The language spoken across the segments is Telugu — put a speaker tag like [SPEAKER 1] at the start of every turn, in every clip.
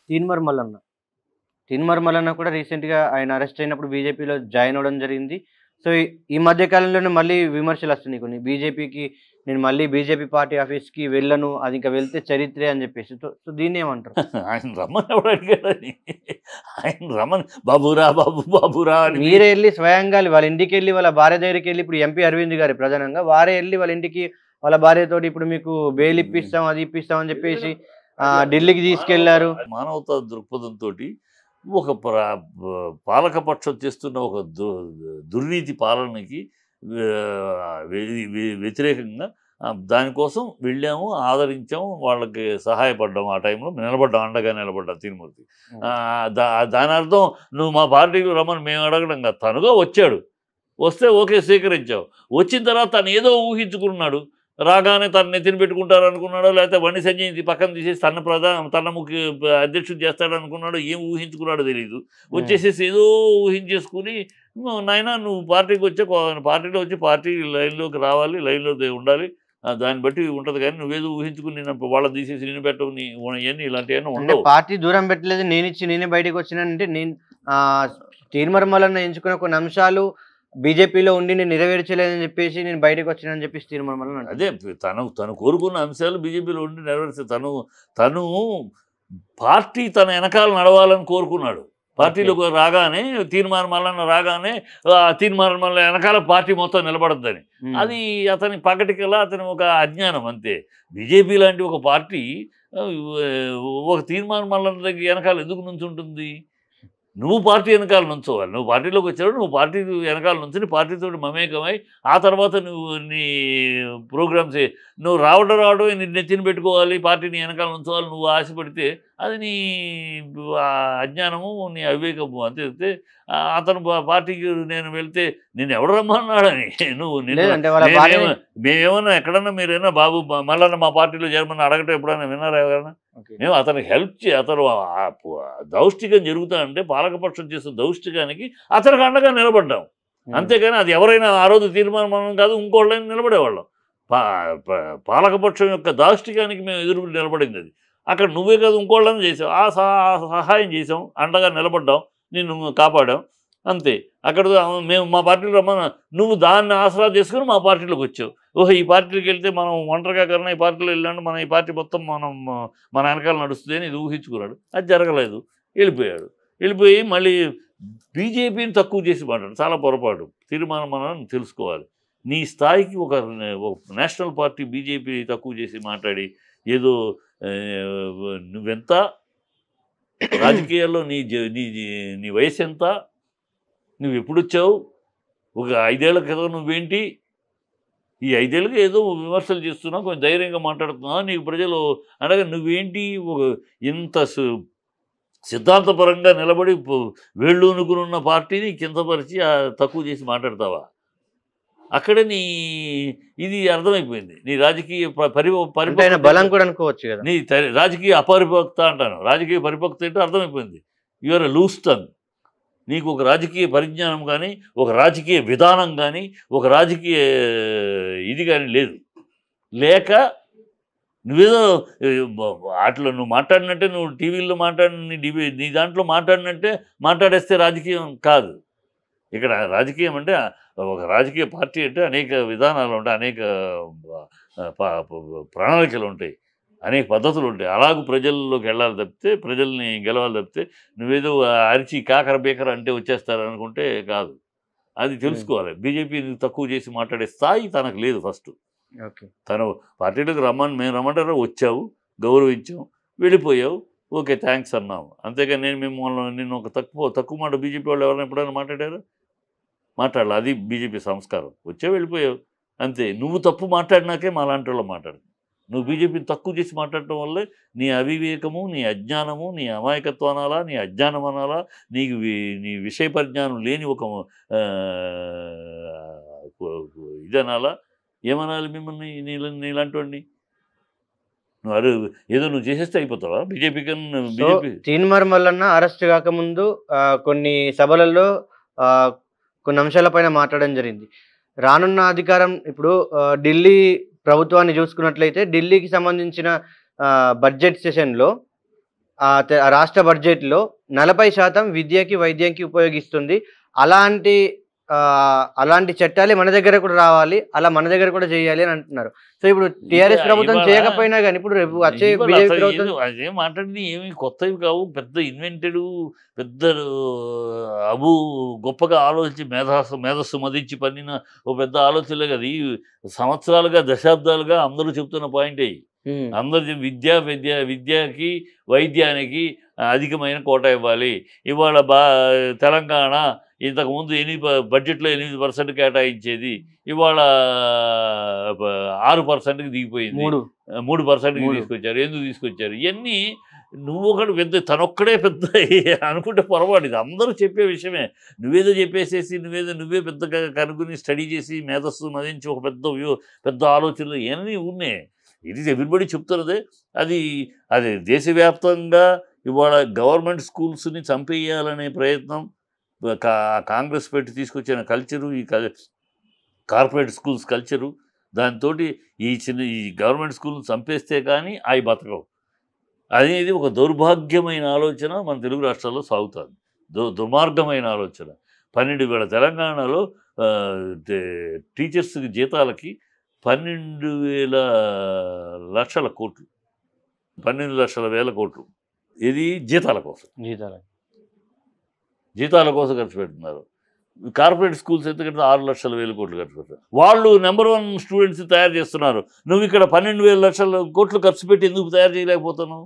[SPEAKER 1] తీన్మార్ మల్లన్న. తీన్మార్ మల్లన్న కూడా రీసెంట్‌గా ఆయన అరెస్ట్ అయినప్పుడు బీజేపీలో జాయిన్ అవ్వడం జరిగింది. సో, ఈ మధ్య కాలంలోనే మళ్ళీ విమర్శలొస్తున్నాయి కొన్ని. నేను మళ్ళీ బీజేపీ పార్టీ ఆఫీస్‌కి వెళ్ళను. అది ఇంక వెళ్తే చరిత్రే అని జెప్పేసి. సో, దీన్నేమంటారు?
[SPEAKER 2] ఆయన రమ్మని ఎవడు అడిగాడని. ఆయన రమ్మని బాబురా బాబు బాబురా అని
[SPEAKER 1] మీరే ఎళ్లి స్వయంగా వాళ్ళ ఇంటికెళ్ళి వాళ్ళ భార్య దగ్గరికెళ్ళి ఇప్పుడు ఎంపీ అరవింద్ గారు ప్రధానంగా వారే ఎళ్లి వాళ్ళ ఇంటికి వాళ్ళ భార్యతోటి ఇప్పుడు మీకు బెయిల్ ఇప్పిస్తాం, అది ఇప్పిస్తాం అని జెప్పేసి ఢిల్లీకి తీసుకెళ్లారు.
[SPEAKER 2] మానవతా దృక్పథంతో ఒక పాలకపక్షం చేస్తున్న ఒక దుర్నీతి పాలనకి వ్యతిరేకంగా దానికోసం వెళ్ళాము, ఆదరించాము, వాళ్ళకి సహాయపడ్డాము. ఆ టైంలో నిలబడ్డాం, అండగా నిలబడ్డాం తీన్మూర్తి. దాని అర్థం నువ్వు మా పార్టీకి రమ్మని మేము అడగడం కాదు, తనుగా వచ్చాడు. వస్తే ఓకే స్వీకరించావు. వచ్చిన తర్వాత తను ఏదో ఊహించుకున్నాడు. రాగానే తను నెత్తిన పెట్టుకుంటారు అనుకున్నాడో, లేకపోతే బండి సంజయ్ పక్కన తీసేసి తన ముఖ్య అధ్యక్షుడు చేస్తాడు అనుకున్నాడో, ఏం ఊహించుకున్నాడో తెలియదు. వచ్చేసేసి ఏదో ఊహించేసుకుని నాయన నువ్వు పార్టీకి పార్టీలో వచ్చి పార్టీ లైన్లోకి రావాలి, లైన్లో ఉండాలి, దాన్ని బట్టి ఉంటుంది. కానీ నువ్వేదో ఊహించుకుని వాళ్ళని తీసేసి నేను పెట్టవు ఇవన్నీ ఇలాంటివన్నీ ఉండవు.
[SPEAKER 1] పార్టీ దూరం పెట్టలేదు, నేనే బయటకు వచ్చినానంటే తీన్మార్ మల్లన్న ఎంచుకున్న కొన్ని అంశాలు బీజేపీలో ఉండి నేను నెరవేర్చలేదని చెప్పేసి నేను బయటకు వచ్చానని చెప్పేసి తీన్మార్ మల్లన్న
[SPEAKER 2] అదే తను కోరుకున్న అంశాలు బీజేపీలో ఉండి నెరవేర్చే తను పార్టీ తన వెనకాల నడవాలని కోరుకున్నాడు. పార్టీలోకి రాగానే తీన్మార్ మల్లన్న రాగానే తీన్మార్ మల్లన్న వెనకాల పార్టీ మొత్తం నిలబడద్దని. అది అతని పగటికల్లా అతని ఒక అజ్ఞానం అంతే. బీజేపీ లాంటి ఒక పార్టీ ఒక తీన్మార్ మల్లన్న దగ్గర వెనకాల ఎందుకు నుంచుంటుంది? నువ్వు పార్టీ వెనకాల నుంచోవాలి. నువ్వు పార్టీలోకి వచ్చాడు, నువ్వు పార్టీ వెనకాల నుంచి పార్టీతో మమేకమై ఆ తర్వాత నువ్వు నీ ప్రోగ్రామ్స్ నువ్వు రావడం నీ నెత్తిన పెట్టుకోవాలి, పార్టీని వెనకాల ఉంచోవాలి నువ్వు ఆశపడితే అది నీ అజ్ఞానము, నీ అవివేకము. అంతే. అతను పార్టీకి నేను వెళ్తే నేను ఎవడు రమ్మన్నాడని నువ్వు మేమేమన్నా ఎక్కడన్నా మీరైనా బాబు మల్లన్న మా పార్టీలో చేరమని అడగటం ఎప్పుడైనా విన్నారా ఎవరైనా? మేము అతనికి అతను దౌష్టికం జరుగుతానంటే పాలకపక్షం చేసిన దౌష్టికానికి అతనికి అండగా నిలబడ్డాం. అంతేగాని అది ఎవరైనా ఆ రోజు తీర్మానం కాదు, ఇంకోళ్ళని నిలబడేవాళ్ళం. పాలకపక్షం యొక్క దౌష్టికానికి మేము ఎదురు నిలబడింది. అది అక్కడ నువ్వే కాదు ఇంకోళ్ళని చేసావు, ఆ సహాయం చేసాం, అండగా నిలబడ్డాం, నిన్ను కాపాడాం అంతే. అక్కడ మేము మా పార్టీలో రమ్మన్నా నువ్వు దాన్ని ఆసరా చేసుకుని మా పార్టీలోకి వచ్చావు. ఓహో ఈ పార్టీకి వెళ్తే మనం ఒంటరిగా కన్నా ఈ పార్టీలో వెళ్ళాడు, ఈ పార్టీ మొత్తం మన వెనకాల నడుస్తుంది అని ఇది ఊహించుకున్నాడు. అది జరగలేదు, వెళ్ళిపోయి మళ్ళీ బీజేపీని తక్కువ చేసి మాట్లాడు. చాలా పొరపాటు. తీర్మానం మనం తెలుసుకోవాలి. నీ స్థాయికి ఒక నేషనల్ పార్టీ బీజేపీ తక్కువ చేసి మాట్లాడి ఏదో నువ్వెంత రాజకీయాల్లో నీ వయసు ఎంత, నువ్వు ఎప్పుడు వచ్చావు, ఒక 5 ఏళ్ల క్రితం నువ్వేంటి, ఈ 5 ఏళ్ళకి ఏదో విమర్శలు చేస్తున్నావు, కొంచెం ధైర్యంగా మాట్లాడుతున్నావు, నీకు ప్రజలు అనగా నువ్వేంటి ఒక ఇంత సిద్ధాంతపరంగా నిలబడి వేళ్ళూనుకున్న పార్టీని కిందపరిచి తక్కువ చేసి మాట్లాడతావా? అక్కడే ఇది అర్థమైపోయింది. నీ రాజకీయ
[SPEAKER 1] బలం కూడా అనుకోవచ్చు కదా.
[SPEAKER 2] నీ రాజకీయ అపరిపక్త అంటాను. రాజకీయ పరిపక్త ఏంటో అర్థమైపోయింది. You are a loose tongue. నీకు ఒక రాజకీయ పరిజ్ఞానం కానీ, ఒక రాజకీయ విధానం కానీ, ఒక రాజకీయ ఇది కానీ లేక నువ్వేదో వాటిలో నువ్వు మాట్లాడినట్టే, నువ్వు టీవీల్లో నీ దాంట్లో మాట్లాడినట్టే మాట్లాడేస్తే రాజకీయం కాదు. ఇక్కడ రాజకీయం అంటే ఒక రాజకీయ పార్టీ అంటే అనేక విధానాలు ఉంటాయి, అనేక ప్రణాళికలు ఉంటాయి, అనేక పద్ధతులు ఉంటాయి. అలాగూ ప్రజల్లోకి వెళ్ళాలి తప్పితే, ప్రజల్ని గెలవాలి తప్పితే నువ్వేదో అరిచి కాకర బేకర అంటే వచ్చేస్తారు అనుకుంటే కాదు. అది తెలుసుకోవాలి. బీజేపీ తక్కువ చేసి మాట్లాడే స్థాయి తనకు లేదు. ఫస్ట్ తను పార్టీలోకి మేము రమ్మంటారా, వచ్చావు, గౌరవించాం, వెళ్ళిపోయావు, ఓకే థ్యాంక్స్ అన్నాము. అంతేగాని నిన్ను ఒక తక్కువ మాట బీజేపీ వాళ్ళు ఎవరైనా ఎప్పుడైనా మాట్లాడాలి. అది బీజేపీ సంస్కారం. వచ్చావు, వెళ్ళిపోయావు అంతే. నువ్వు తప్పు మాట్లాడినాకే మా లాంటి వాళ్ళు మాట్లాడు. నువ్వు బీజేపీని తక్కువ చేసి మాట్లాడటం వల్లే నీ అవివేకము, నీ అజ్ఞానము, నీ అమాయకత్వం అనాలా, నీ అజ్ఞానం అనాలా, నీ విషయ పరిజ్ఞానం లేని ఒక ఇది అనాలా, ఏమనాలి మిమ్మల్ని? నీలాంటి వాడిని ఏదో నువ్వు చేసేస్తే అయిపోతావా బీజేపీ కన్నా?
[SPEAKER 1] తీన్మార్ మల్లన్న అరెస్ట్ కాకముందు కొన్ని సభలలో కొన్ని అంశాలపైన మాట్లాడడం జరిగింది. రానున్న అధికారం ఇప్పుడు రాష్ట్ర బడ్జెట్‌లో 40% విద్యకి, వైద్యంకి ఉపయోగిస్తుంది. అలాంటి అలాంటి చట్టాలే మన దగ్గర కూడా రావాలి. అలా మన దగ్గర కూడా చేయాలి అని అంటున్నారు. సో, ఇప్పుడు టీఆర్ఎస్ ప్రభుత్వం
[SPEAKER 2] ఇవాళ
[SPEAKER 1] చేయకపోయినా గాని, ఇప్పుడు రేపు వచ్చే
[SPEAKER 2] ఇవాళ
[SPEAKER 1] బీజేపీ
[SPEAKER 2] అసలు
[SPEAKER 1] ప్రభుత్వం
[SPEAKER 2] ఏదో అదేం మాట్లాడింది ఏమి కొత్తవి కావు. పెద్ద ఇన్వెంటెడ్, పెద్ద అబు గొప్పగా ఆలోచించి మేధస్సు మదించి పన్నిన ఓ పెద్ద ఆలోచనలే కదా! ఈ సంవత్సరాలుగా, దశాబ్దాలుగా అందరూ చెప్తున్న పాయింటే.
[SPEAKER 1] హ్మ్.
[SPEAKER 2] అందరు విద్యకి, వైద్యానికి అధికమైన కోటా ఇవ్వాలి. ఇవాళ తెలంగాణ ఇంతకుముందు బడ్జెట్‌లో 8% కేటాయించేది. ఇవాళ 6%కి దిగిపోయింది. 3%కి తీసుకొచ్చారు. ఎందుకు తీసుకొచ్చారు? ఇయన్నీ నువ్వొకడు పెద్ద తనొక్కడే పెద్ద అనుకుంటే పొరపాటు. ఇది అందరూ చెప్పే విషయమే. నువ్వేదో చెప్పేసేసి నువ్వే పెద్దగా కనుగొని స్టడీ చేసి మేధస్సు మదించి ఒక పెద్ద ఆలోచనలు ఇయన్నీ ఉన్నాయి. ఇట్ ఈస్ ఎవ్రీబడి చెప్తున్నదే. అది దేశవ్యాప్తంగా ఇవాళ గవర్నమెంట్ స్కూల్స్‌ని చంపేయాలనే ప్రయత్నం కాంగ్రెస్ పెట్టి తీసుకొచ్చిన కల్చరు, ఈ కార్పొరేట్ స్కూల్స్ కల్చరు, దానితోటి ఈ గవర్నమెంట్ స్కూల్ని చంపేస్తే కానీ అవి బతకవు. అనేది ఒక దౌర్భాగ్యమైన ఆలోచన మన తెలుగు రాష్ట్రాల్లో సాగుతుంది. దుర్మార్గమైన ఆలోచన. 12 వేల తెలంగాణలో టీచర్స్కి జీతాలకి 12,000 లక్షల కోట్లు, 12 లక్షల వేల కోట్లు ఇది జీతాల కోసం ఖర్చు పెడుతున్నారు. కార్పొరేట్ స్కూల్స్ ఎందుకంటే 6,00,000 కోట్లు ఖర్చు పెడతారు. వాళ్ళు నెంబర్ 1 స్టూడెంట్స్ తయారు చేస్తున్నారు. నువ్వు ఇక్కడ 12,000 లక్షల కోట్లు ఖర్చు పెట్టి ఎందుకు తయారు చేయలేకపోతున్నావు?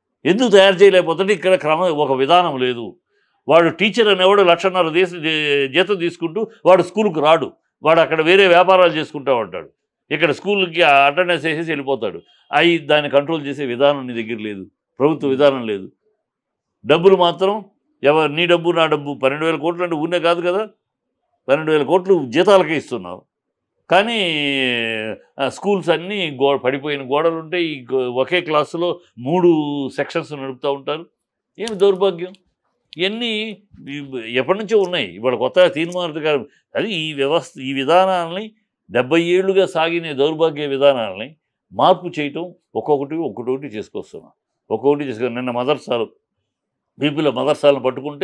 [SPEAKER 2] ఇక్కడ ఒక విధానం లేదు. వాడు టీచర్ అనేవాడు 1,50,000 జీతం తీసుకుంటూ వాడు స్కూల్కి రాడు. వాడు అక్కడ వేరే వ్యాపారాలు చేసుకుంటూ ఉంటాడు. ఇక్కడ స్కూల్కి అటెండెన్స్ వేసేసి వెళ్ళిపోతాడు. దాన్ని కంట్రోల్ చేసే విధానం నీ దగ్గర లేదు. ప్రభుత్వ విధానం లేదు. డబ్బులు మాత్రం నీ డబ్బు నా డబ్బు 12,000 కోట్లు అంటే ఊనే కాదు కదా. 12,000 కోట్లు జీతాలకే ఇస్తున్నావు. కానీ స్కూల్స్ అన్నీ పడిపోయిన గోడలు ఉంటాయి. ఒకే క్లాసులో 3 సెక్షన్స్ నడుపుతూ ఉంటారు. ఏమి దౌర్భాగ్యం. ఇవన్నీ ఎప్పటి నుంచో ఉన్నాయి. ఇవాళ కొత్తగా తీన్మార్ గారు అది ఈ విధానాలని 70 ఏళ్ళుగా సాగిన దౌర్భాగ్య విధానాలని మార్పు చేయటం ఒక్కొక్కటి చేసుకొస్తున్నాం. నిన్న మదర్సాలు బీపీలో మదర్సాలను పట్టుకుంటే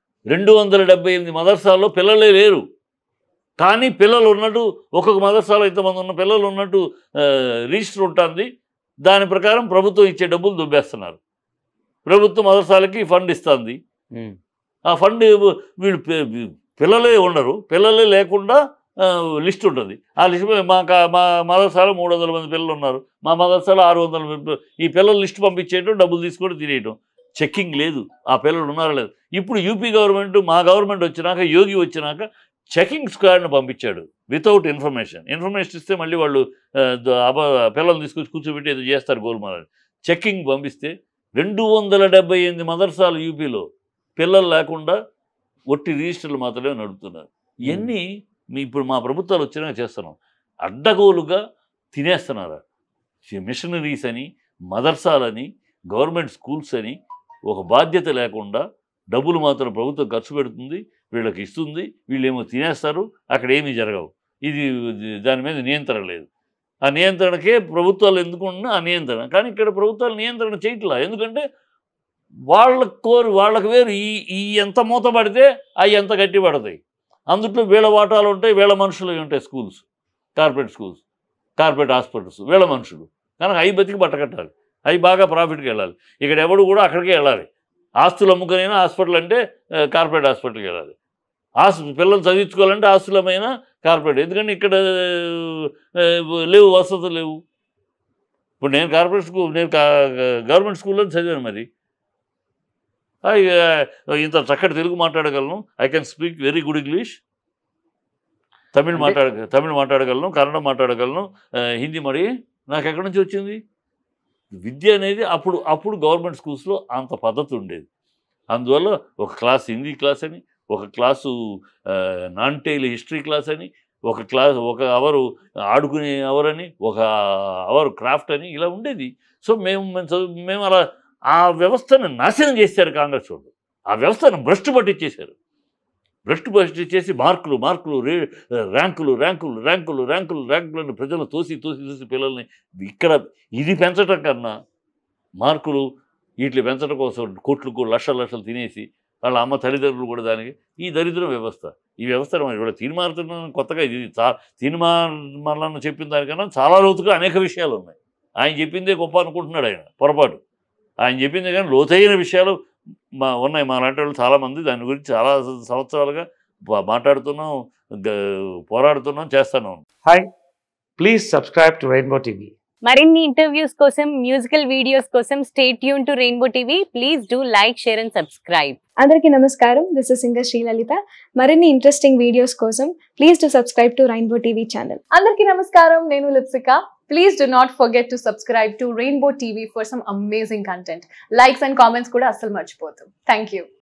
[SPEAKER 2] 278 మదర్సాల్లో పిల్లలే లేరు. కానీ పిల్లలు ఉన్నట్టు ఒక్కొక్క మదర్సాలో ఇంతమంది ఉన్న పిల్లలు ఉన్నట్టు రిజిస్టర్ ఉంటుంది. దాని ప్రకారం ప్రభుత్వం ఇచ్చే డబ్బులు దుబ్బేస్తున్నారు. ప్రభుత్వం మదర్సాలకి ఫండ్ ఇస్తుంది. ఆ ఫండ్ వీళ్ళు పిల్లలే ఉండరు. పిల్లలే లేకుండా లిస్ట్ ఉంటుంది. ఆ లిస్ట్ మా మదర్సాలో 300 మంది పిల్లలు ఉన్నారు. మా మదర్సాలో 600 మంది. ఈ పిల్లలు లిస్ట్ పంపించేయటం, డబ్బులు తీసుకొని తినేయటం. చెక్కింగ్ లేదు. ఆ పిల్లలు ఉన్నారా లేదు. ఇప్పుడు యూపీ గవర్నమెంట్, మా గవర్నమెంట్ వచ్చినాక, యోగి వచ్చినాక చెకింగ్ స్క్వాడ్ని పంపించాడు వితౌట్ ఇన్ఫర్మేషన్ ఇస్తే మళ్ళీ వాళ్ళు పిల్లలు తీసుకొచ్చి కూర్చోబెట్టి ఏదో చేస్తారు గోల్మాలని. చెక్కింగ్ పంపిస్తే 278 మదర్సాలు యూపీలో పిల్లలు లేకుండా ఒట్టి రిజిస్టర్లు మాత్రమే నడుపుతున్నారు. ఇవన్నీ ఇప్పుడు మా ప్రభుత్వాలు వచ్చినాక చేస్తున్నాం. అడ్డగోలుగా తినేస్తున్నారు. మిషనరీస్ అని, మదర్సాలని, గవర్నమెంట్ స్కూల్స్ అని ఒక బాధ్యత లేకుండా డబ్బులు మాత్రం ప్రభుత్వం ఖర్చు పెడుతుంది, వీళ్ళకి ఇస్తుంది, వీళ్ళేమో తినేస్తారు, అక్కడ ఏమీ జరగవు. దాని మీద నియంత్రణ లేదు. ఆ నియంత్రణకే ప్రభుత్వాలు ఎందుకున్నా ఆ నియంత్రణ. కానీ ఇక్కడ ప్రభుత్వాలు నియంత్రణ చేయట్లా. ఎందుకంటే వాళ్ళకి వేరు. ఈ ఎంత మూత పడితే అవి ఎంత గట్టి పడతాయి. అందుట్లో వీళ్ళ వాటాలు ఉంటాయి, వీళ్ళ మనుషులు ఉంటాయి. స్కూల్స్, కార్పొరేట్ హాస్పిటల్స్ వీళ్ళ మనుషులు. కనుక అవి బతికి బట్టకట్టాలి, అవి బాగా ప్రాఫిట్కి వెళ్ళాలి. ఇక్కడ ఎవడు కూడా అక్కడికే వెళ్ళాలి. ఆస్తులు అమ్ముకునైనా హాస్పిటల్ అంటే కార్పొరేట్ హాస్పిటల్కి వెళ్ళాలి. పిల్లలు చదివించుకోవాలంటే ఆస్తులమైనా కార్పొరేట్. ఎందుకంటే ఇక్కడ లేవు, వసతులు లేవు. ఇప్పుడు నేను గవర్నమెంట్ స్కూల్లో చదివాను. మరి ఇంత చక్కటి తెలుగు మాట్లాడగలను. I can speak very good English. Tamil మాట్లాడగలను, కన్నడ మాట్లాడగలను, హిందీ. మరి నాకు ఎక్కడి నుంచి వచ్చింది విద్య అనేది? అప్పుడు గవర్నమెంట్ స్కూల్స్లో అంత పద్ధతి ఉండేది. అందువల్ల ఒక క్లాస్ హిందీ క్లాస్ అని, ఒక క్లాసు నాన్ టైల్ హిస్టరీ క్లాస్ అని, ఒక అవరు ఆడుకునే అవర్ అని, ఒక అవర్ క్రాఫ్ట్ అని, ఇలా ఉండేది. సో మేము అలా ఆ వ్యవస్థను నాశనం చేశారు కాంగ్రెస్ వాళ్ళు. ఆ వ్యవస్థను భ్రష్టు పట్టించేశారు. మార్కులు, ర్యాంకులను ప్రజలు తోసి పిల్లల్ని ఇక్కడ ఇది పెంచటం కన్నా మార్కులు వీటిని పెంచడం కోసం కోట్లకు లక్షలు తినేసి వాళ్ళ అమ్మ తల్లిదండ్రులు కూడా దానికి ఈ దరిద్రం వ్యవస్థ. ఈ వ్యవస్థ ఇవాళ తీర్మారుతున్న కొత్తగా ఇది తీర్మానం చెప్పిన దానికన్నా చాలా లోతుగా అనేక విషయాలు ఉన్నాయి. ఆయన చెప్పిందే గొప్ప అనుకుంటున్నాడు ఆయన, పొరపాటు. ఆయన చెప్పిందే కానీ లోతైన విషయాలు ఉన్నాయి. మా లాంటి వాళ్ళు చాలామంది దాని గురించి చాలా సంవత్సరాలుగా మాట్లాడుతున్నాం, పోరాడుతున్నాం, చేస్తున్నాం.
[SPEAKER 3] Hi, please subscribe to Rainbow TV.
[SPEAKER 4] మరిన్ని ఇంటర్వ్యూస్ కోసం, మ్యూజికల్ వీడియోస్ కోసం stay tune to Rainbow TV. Please do like, share and subscribe.
[SPEAKER 5] అందరికీ నమస్కారం, దిస్ ఇస్ సింగర్ శ్రీలలిత. మరిన్ని ఇంట్రెస్టింగ్ వీడియోస్ కోసం please to subscribe to Rainbow TV channel.
[SPEAKER 6] అందరికీ నమస్కారం, నేను Lipsika. Please do not forget to subscribe to Rainbow TV for some amazing content. Likes and comments kuda asal marchipothu. Thank you.